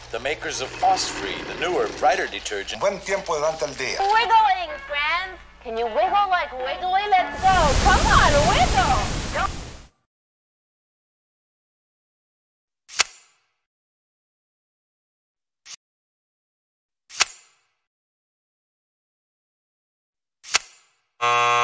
the makers of Frost-Free, the newer, brighter detergent. Buen tiempo delante al día. Wiggling, friends. Can you wiggle like Wiggly? Let's go. Come on, wiggle. Go.